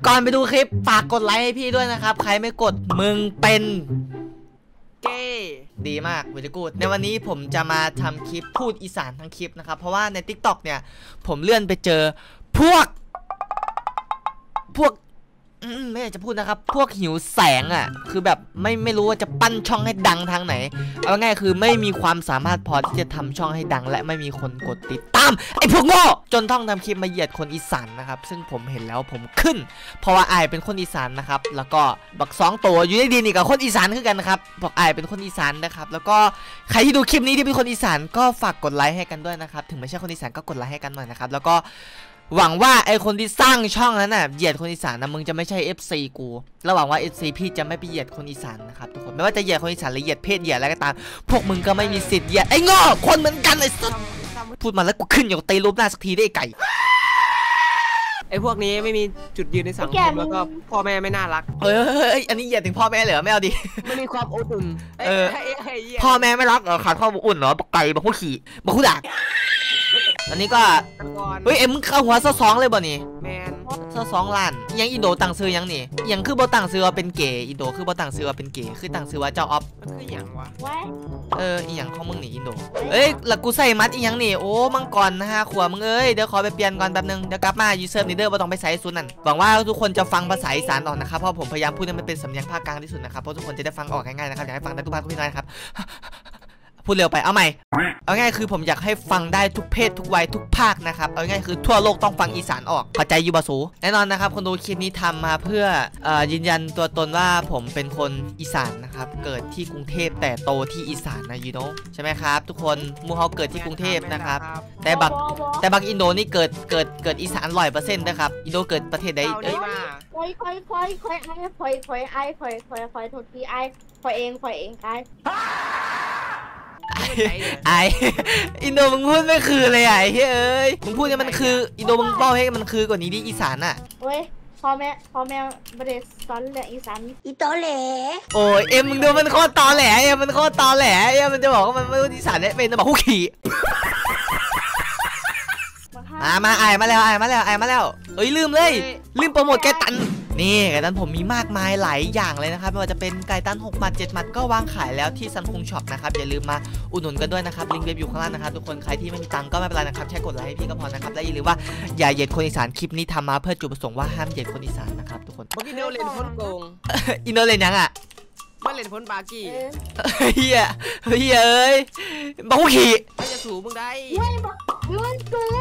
ก่อนไปดูคลิปฝากกดไลค์ให้พี่ด้วยนะครับใครไม่กดมึงเป็นเก้ดีมากเวลิกูดในวันนี้ผมจะมาทำคลิปพูดอีสานทั้งคลิปนะครับเพราะว่าใน TikTok เนี่ยผมเลื่อนไปเจอพวกไม่อยากจะพูดนะครับพวกหิวแสงอ่ะคือแบบไม่รู้ว่าจะปั้นช่องให้ดังทางไหนเอาง่ายคือไม่มีความสามารถพอที่จะทำช่องให้ดังและไม่มีคนกดติดตามไอ้พวกโง่จนต้องทำคลิปมาเหยียดคนอีสานนะครับซึ่งผมเห็นแล้วผมขึ้นเพราะว่าไอเป็นคนอีสานนะครับแล้วก็บัก2ตัวอยู่ในดีนี่กับคนอีสานคือกันนะครับบอกไอเป็นคนอีสานนะครับแล้วก็ใครที่ดูคลิปนี้ที่เป็นคนอีสานก็ฝากกดไลค์ให้กันด้วยนะครับถึงไม่ใช่คนอีสานก็กดไลค์ให้กันหน่อยนะครับแล้วก็หวังว่าไอคนที่สร้างช่องนั้นน่ะเหยียดคนอีสานนะมึงจะไม่ใช่ FC กูแล้วหวังว่า FC พี่จะไม่ไปเหยียดคนอีสานนะครับทุกคนไม่ว่าจะเหยียดคนอีสานหรือเหยียดเพศเหยียดอะไรก็ตามพวกมึงก็ไม่มีสิทธิ์เหยียดไอ้โง่คนเหมือนกันไอ้สัสพูดมาแล้วกูขึ้นอยู่ตีรูปหน้าสักทีได้ไก่ไอ้พวกนี้ไม่มีจุดยืนในสังคมแล้วก็พ่อแม่ไม่น่ารักอันนี้เหยียดถึงพ่อแม่เหรอไม่เอาดิไม่มีความอบอุ่นพ่อแม่ไม่รักเหรอขาดความอบอุ่นเหรอบักไก่บักหัวขี่บักหัวดักอันนี้ก็เฮ้ยมึงเข้าหัว2เลยบ่นี่แมน 2 ล้านยังอินโดตังซื้อยังนี่ยังคือบ่ตังซื้อว่าเป็นเก๋อินโดคือบ่ตังซื้อว่าเป็นเก๋คือตังซื้อว่าเจ้าออฟมันคืออย่างวะอีหยังของมึงนี่อินโดแล้วกูใส่มัดอีหยังนี่โอ้มังกรนะฮะขวบมึงเดี๋ยวขอไปเปลี่ยนก่อนแป๊บนึงเดี๋ยวกลับมายูเซิร์ฟนี่เด้อบ่ต้องไปใส่ซุนนั่นหวังว่าทุกคนจะฟังภาษาอีสานออกนะครับเพราะผมพยายามพูดให้มันเป็นสำเนียงภาคกลางที่สุดนะครับเพราะทุกคนจะได้ฟังออกง่ายๆนะครับอยากให้ฟังได้ทุกภาคทุกที่นะครับพูดเร็วไปเอาใหม่เอาง่ายคือผมอยากให้ฟังได้ทุกเพศทุกวัยทุกภาคนะครับเอาง่ายคือทั่วโลกต้องฟังอีสานออกเข้าใจยูบาสูแน่นอนนะครับคนดูคลิปนี้ทำมาเพื่อยืนยันตัวตนว่าผมเป็นคนอีสานนะครับเกิดที่กรุงเทพแต่โตที่อีสานนะยูโน่ใช่ไหมครับทุกคนมูเฮาเกิดที่กรุงเทพนะครับแต่บักอินโดนี่เกิดอีสาน100%นะครับอินโดเกิดประเทศใดคอยทุกทีไอคอยเองไออินโดมึงพูดไม่คือเลยไอ้เฮ้ยมึงพูดเนี่ยมันคืออินโดมึงเล่าให้มันคือกว่านี้ดิอีสานอ่ะเว้ยพ่อแม่ไม่ได้สอนเรื่องอีสานอีโตเหล่โอ้ยมึงดูมันโคตรตอแหลมันโคตรตอแหลมันจะบอกว่ามันไม่รู้อีสานเนี่ยเป็นจะบอกคู่ขี่มาไอมาแล้วลืมโปรโมทไก่ตันนี่ไก่ตันผมมีมากมายหลายอย่างเลยนะครับไม่ว่าจะเป็นไก่ตัน6 หมัด 7 หมัดก็วางขายแล้วที่ซัมซุงช็อปนะครับอย่าลืมมาอุดหนุนกันด้วยนะครับลิงก์เว็บอยู่ข้างล่างนะครับทุกคนใครที่ไม่มีตังก็ไม่เป็นไรนะครับแค่กดไลค์ให้พี่ก็พอนะครับและอย่าลืมว่าอย่าเหยียดคนอีสานคลิปนี้ทำมาเพื่อจุดประสงค์ว่าห้ามเหยียดคนอีสานนะครับทุกคนอินโดเล่นพ้นโกงอินโดเล่นยังอ่ะไม่เล่นพ้นบากี้เฮียเอ้ยบักคู่ขี่ไม่จะสูมึงได้มันล้ม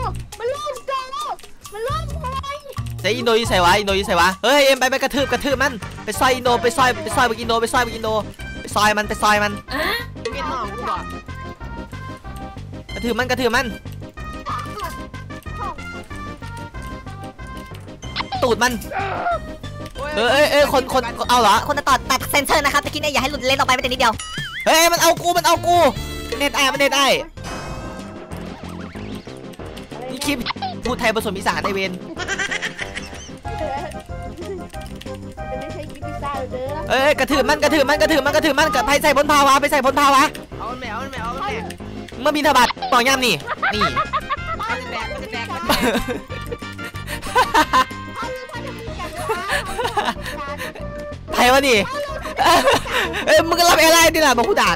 แต่อินโดยี่ใส่วะเฮ้ยไปกระทืบมันไปซอยอินโดไปซอยบักอินโดไปซอยมันเวียดนามกูบอกกระทืบมันตูดมันคนเอาเหรอคนตัดเซนเซอร์นะครับตะกี้เนี่ยอย่าให้หลุดเลนออกไปไม่แต่นิดเดียวเฮ้ยมันเอากูเน็ตไอ้นี่คลิปพูดไทยผสมอีสานไอเวนกระถือมันกับไปใส่พ้นภาวะเอาแมวเมื่อมีธบัตต่อย่ำนี่ไทยวะนี่มึงก็รับอะไรดิล่ะบอกกูด่า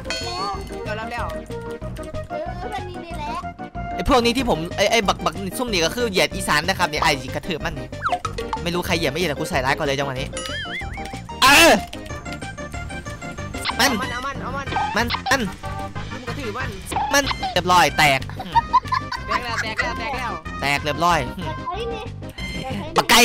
ไอพวกนี้ที่ผมไอบักซุ่มนี่ก็คือเหยียดอีสานนะครับเนี่ยไอกระถือมันนี่ไม่รู้ใครเหยียดไม่เหยียดแต่กูใส่ร้ายก่อนเลยจังหวะนี้มันกระถือมันเรียบร้อยแตกแล้วแตกเรียบร้อยปะไก่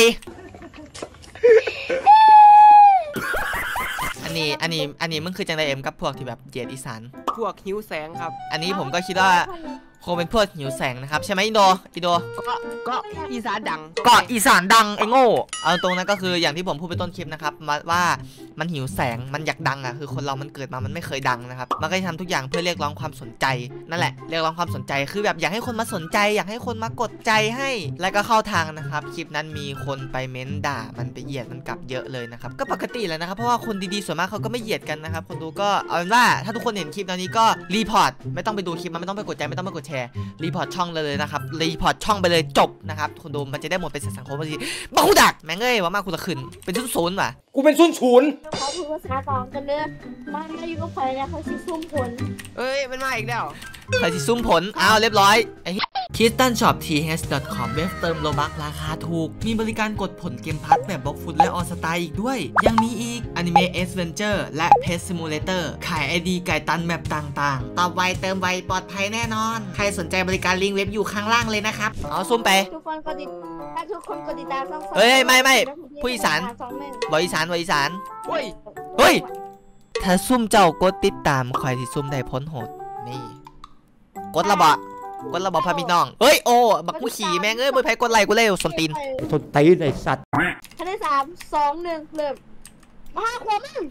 อันนี้มึงคือจังไดกับพวกที่แบบเหยียดอีสานพวกหิวแสงครับอันนี้ผมก็คิดว่าคงเป็นพวกหิวแสงนะครับใช่ไหมอินโดก็อีสานดังไอ้โง่เอาตรงนั้นก็คืออย่างที่ผมพูดไปต้นคลิปนะครับว่ามันหิวแสงมันอยากดังอ่ะคือคนเรามันเกิดมามันไม่เคยดังนะครับมันก็ทำทุกอย่างเพื่อเรียกร้องความสนใจนั่นแหละเรียกร้องความสนใจคือแบบอยากให้คนมาสนใจอยากให้คนมากดใจให้แล้วก็เข้าทางนะครับคลิปนั้นมีคนไปเม้นด่ามันไปเหยียดมันกลับเยอะเลยนะครับก็ปกติแหละนะครับเพราะว่าคนดีๆส่วนมากเขาก็ไม่เหยียดกันนะครับคนดูก็เอาเป็นว่าถ้าทุกคนเห็นคลิปนี้ก็รีพอร์ตไม่ต้องไปดูคลิปมันไม่ต้องไปกดใจไม่ต้องไปกดแชร์รีพอร์ตช่องเลยนะครับรีพอร์ตช่องไปเลยจบนะครับคนดูมันจะได้หมดเป็นสังคมพอดีบ้ากูดักแม่งเอ้ยว่ามากูตะขืนเป็นศูนย์ว่ะกูเป็นศูนย์เขาพูดภาษากองกันเด้อมาอยู่กับใครเนี่ยเขาชิซุ่มผลเอ้ยมันมาอีกแล้วใครที่ซุ่มผลอ้าวเรียบร้อยไอ้ KristanShopTH.com เว็บเติมโลบักราคาถูกมีบริการกดผลเกมพัทแบบบล็อกฟุตและออสตาอีกด้วยยังมีอีก Anime Adventure และ Pet Simulator ขาย ID ไก่ตันแมปต่างๆตอบไวเติมไวปลอดภัยแน่นอนใครสนใจบริการลิงก์เว็บอยู่ข้างล่างเลยนะครับเอาซุ่มไปทุกคนกดติดถ้าทุกคนกดติดตามต้องเฮ้ยไม่ผู้อีสาน บริสารเฮ้ยเฮ้ยถ้าซุ่มเจ้ากดติดตามใครที่ซุ่มได้พ้นโหดนี่กดระบพาพี่น้องเฮ้ยโอ้บักกูขี่แม่งเอ้ยมือไพ่กดไลค์กูเร็วสนตีนๆทนตีนไอ้สัตว์ท่านที่3 2 1เริ่มมาขวามึง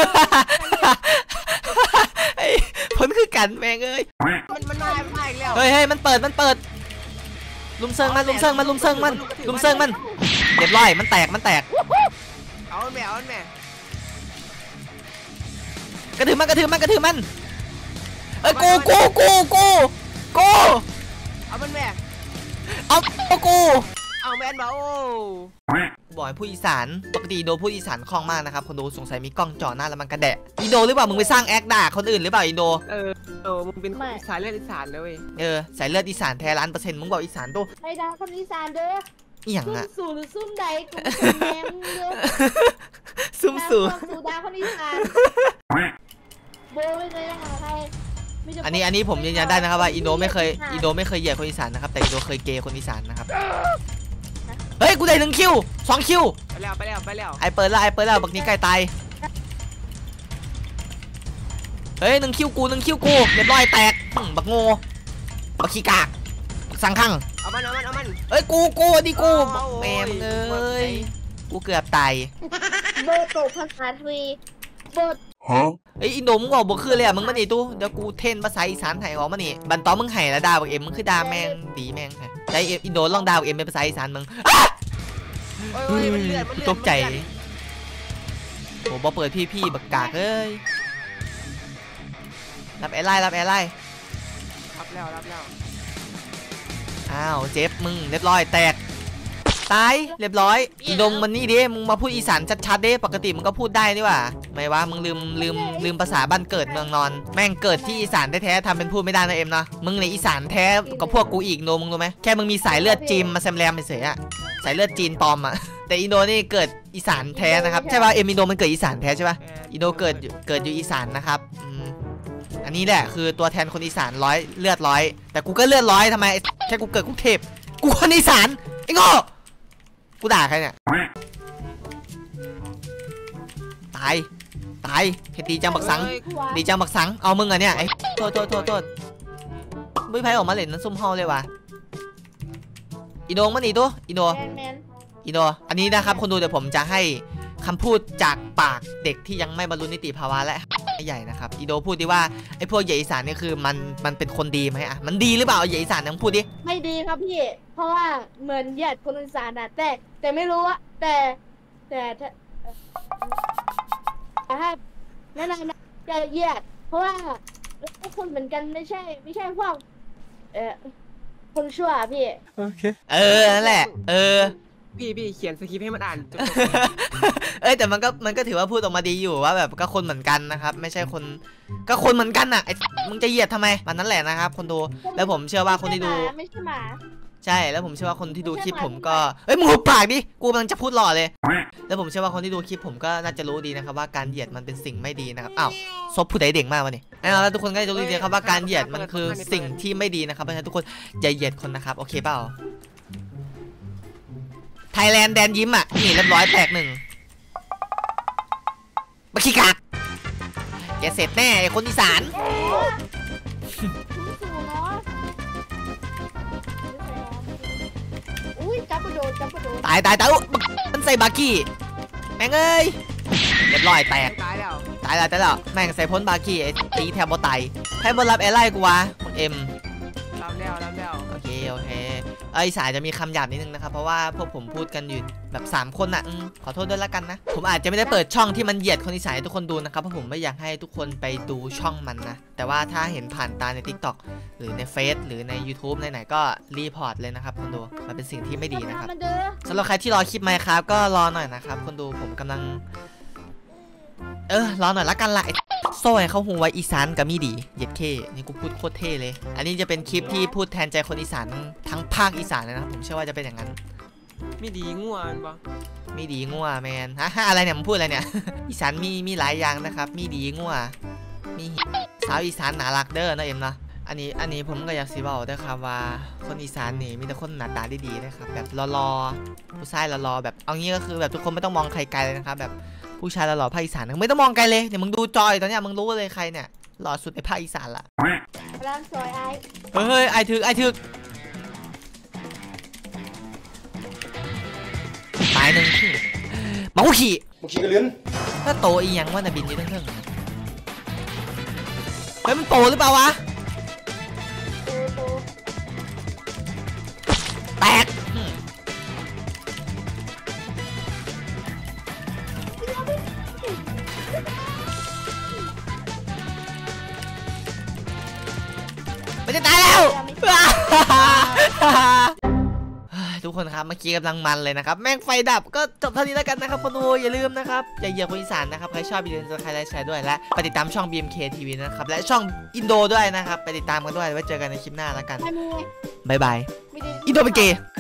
พ้นคือกันแม่งเอ้ยมันมาอีกแล้วเฮ้ยมันเปิดลุมเซิงมันเรียบร้อยมันแตกเอาแม่กระถือมันเอ้ยกูเอามันแม่เอากูเอาแม่มาโอ้บอกให้ผู้อีสานปกติโดผู้อีสานคล่องมากนะครับคนดูสงสัยมีกล้องจ่อหน้าแล้วมันกระแดะอีโดหรือเปล่ามึงไปสร้างแอคด่าคนอื่นหรือเปล่าอีโดมึงเป็นสายเลือดอีสานเลยเว้ยสายเลือดอีสานแท้100%มึงบอกอีสานตัวไอ้ดาคนอีสานเด้ออีหยังอะซุ่มสู่หรือซุ่มใดกูแม่มึงเด้อซุ่มสู่ดาคนอีสานโบไม่เคยหาใครอันนี้ผมยืนยันได้นะครับว่าอีโดไม่เคยเหยียดคนอีสานนะครับแต่อีโดเคยเกย์คนอีสานนะครับเฮ้ยกูได้1 คิว 2 คิวไปแล้วไอเปิดแล้วบักนี้ใกล้ตายเฮ้ย1 คิวกูเรียบร้อยแตกบักโง่บักขี้กากบักสังขังเอามันเฮ้ยกูดิกูแม่มึงเอ้ยกูเกือบตายโบโตภาษาทวีโบเอ้ยอินโดมึงบอกบ่คือเลยอ่ะมึงมานี่ตู้เดี๋ยวกูเทนภาษาอีสานไทยออกมานี่บันตอมึงไห้แล้วด่าบักเอ็มมึงคือด่าแม่งดีแม่งใจอินโดลองด่าบักเอ็มเป็นภาษาอีสานมึงตกใจโหบ่เปิดพี่บักกากเอ้ยรับแอร์ไลน์รับแล้วอ้าวเจ็บมึงเรียบร้อยแตกตายเรียบร้อยอีโดมมันนี่ดิมึงมาพูดอีสานชัดๆดิปกติมึงก็พูดได้นี่หว่าไม่ว่ามึงลืมภาษาบ้านเกิดเมืองนอนแม่งเกิดที่อีสานแท้ๆทำเป็นพูดไม่ได้นะเอ็มนะมึงในอีสานแท้กับพวกกูอีกโนมึงรู้ไหมแค่มึงมีสายเลือดจีนมาแซมแรมเฉยๆอะสายเลือดจีนปลอมอะแต่อินโดนี่เกิดอีสานแท้นะครับใช่ป่ะเอ็มอินโดมันเกิดอีสานแท้ใช่ป่ะอินโดเกิดอยู่อีสานนะครับอันนี้แหละคือตัวแทนคนอีสานเลือดร้อยแต่กูก็เลือดร้อยทำไมแค่กูเกิดกูเทพกูคนอีสานไอ้โง่กูด่าใครเนี่ยตายเพชรดีจังบักสังเอามึงอะเนี่ยไอ้โทษบุ้ยไพ่ออกมาเล่นนั้นซุ่มห่อเลยว่ะอีโดงมันอีตัวอีโดอันนี้นะครับคนดูเดี๋ยวผมจะให้คำพูดจากปากเด็กที่ยังไม่บรรลุนิติภาวะและใหญ่นะครับอีโดพูดดิว่าไอ้พวกใหญ่อีสานนี่คือมันเป็นคนดีไหมอะมันดีหรือเปล่าใหญ่อีสานต้องพูดดิไม่ดีครับพี่เพราะว่าเหมือนเหยียดคนอีสานนะแต่ไม่รู้ว่าแต่ถ้านั่นนะจะเหยียดเพราะว่าทุกคนเหมือนกันไม่ใช่พวกคนชั่วพี่โอเคนั่นแหละพี่เขียนสคริปต์ให้มันอ่านแต่มันก็ถือว่าพูดออกมาดีอยู่ว่าแบบก็คนเหมือนกันนะครับไม่ใช่คนก็คนเหมือนกันน่ะไอ้มึงจะเหยียดทำไมมันนั่นแหละนะครับคนดูแล้วผมเชื่อว่าคนที่ดูไม่ใช่หมาใช่แล้วผมเชื่อว่าคนที่ดูคลิปผมก็มึงหุบปากดิกูกำลังจะพูดหล่อเลยแล้วผมเชื่อว่าคนที่ดูคลิปผมก็น่าจะรู้ดีนะครับว่าการเหยียดมันเป็นสิ่งไม่ดีนะครับอ้าวซบผู้ใดเด็กมากวะนี่แล้วทุกคนก็จะรู้ดีนะครับว่าการเหยียดมันคือสิ่งที่ไม่ดีนะครับเพราะฉะนั้นทุกคนอย่าเหยียดคนนะครับโอเคเปล่าไทยแลนด์แดนยิ้มอ่ะนี่เรียบร้อยแตก1บักขี้กากแกเสร็จแน่ไอ้คนอีสานจับกระโดดตายมันใส่บาร์กี้แม่งเอ้ยเรียบร้อยแตกตายแล้วแม่งใส่พ้นบาร์กี้ไอ้ตีแทบบอตายให้บอลรับแอร์ไลน์กูวะเอ็มรับแล้วโอเคอีสานจะมีคำหยาบนิดนึงนะครับเพราะว่าพวกผมพูดกันอยู่แบบ3คนนะขอโทษด้วยละกันนะผมอาจจะไม่ได้เปิดช่องที่มันเหยียดคนอีสานให้ทุกคนดูนะครับเพราะผมไม่อยากให้ทุกคนไปดูช่องมันนะแต่ว่าถ้าเห็นผ่านตาใน TikTok หรือในเฟซหรือใน YouTube ไหนๆก็รีพอร์ตเลยนะครับคนดูมันเป็นสิ่งที่ไม่ดีนะครับมันเด้อสำหรับใครที่รอคลิปไหมครับก็รอหน่อยนะครับคนดูผมกำลังรอหน่อยละกันละโซ่เขาหูไว้อีสานกับมีดีเหยียดเคนี่กูพูดโคตรเท่เลยอันนี้จะเป็นคลิปที่พูดแทนใจคนอีสานทั้งภาคอีสานเลยนะครับผมเชื่อว่าจะเป็นอย่างนั้นไม่ดีง่วนปะมีดีงัวแมนฮะอะไรเนี่ยมึงพูดอะไรเนี่ย อีสานมีหลายอย่างนะครับมีดีงัวมีสาวอีสานน่ารักเด้อนะเอ็มนะอันนี้ผมก็อยากสิบอกด้วยครับว่าคนอีสานนี่มีแต่คนหน้าตาดีๆนะครับแบบรอๆผู้ชายรอๆแบบเอางี้ก็คือแบบทุกคนไม่ต้องมองใครไกลเลยนะครับแบบผู้ชายหล่อๆภาคอีสานไม่ต้องมองไกลเลยเดี๋ยวมึงดูจอยตอนเนี้ยมึงรู้เลยใครเนี่ยหล่อสุดในภาคอีสานละกำลังซอยไอ้เฮ้ยไอถึกตายหนึ่งมาคู่ขี่มึงขี่กระเลือนถ้าโตอีหยังว่าน่ะบินอยู่เทิงๆเฮ้ยมันโตหรือเปล่าวะตูแตกมันจะตายแล้ว ทุกคนครับเมื่อกี้กำลังมันเลยนะครับแม่งไฟดับก็จบเท่านี้แล้วกันนะครับคนดูอย่าลืมนะครับอย่าเหยียบคนอีสานนะครับใครชอบอย่าลืมกดไลค์และแชร์ด้วยและไปติดตามช่อง BMK TV นะครับและช่องอินโดด้วยนะครับไปติดตามกันด้วยไว้เจอกันในคลิปหน้าแล้วกันไม่มีบ๊ายบายไม่ได้อินโดเป็นเกย์